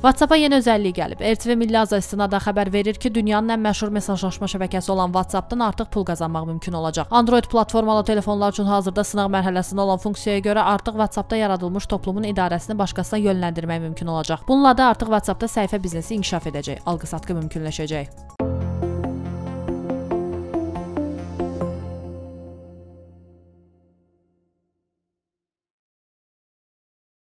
WhatsApp-a yeni özəllik gəlib. RTV Milli Azad İstinada xəbər verir ki, dünyanın ən məşhur mesajlaşma şəbəkəsi olan WhatsApp-dan artıq pul qazanmaq mümkün olacaq. Android platformalı telefonlar üçün hazırda sınaq mərhələsində olan funksiyaya görə artıq WhatsApp-da yaradılmış toplumun idarəsini başqasına yönləndirmək mümkün olacaq. Bununla da artıq WhatsApp-da səhifə biznesi inkişaf edəcək, alqı-satqı mümkünləşəcək.